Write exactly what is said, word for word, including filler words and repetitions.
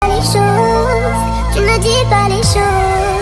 Les choses, tu ne dis pas les choses.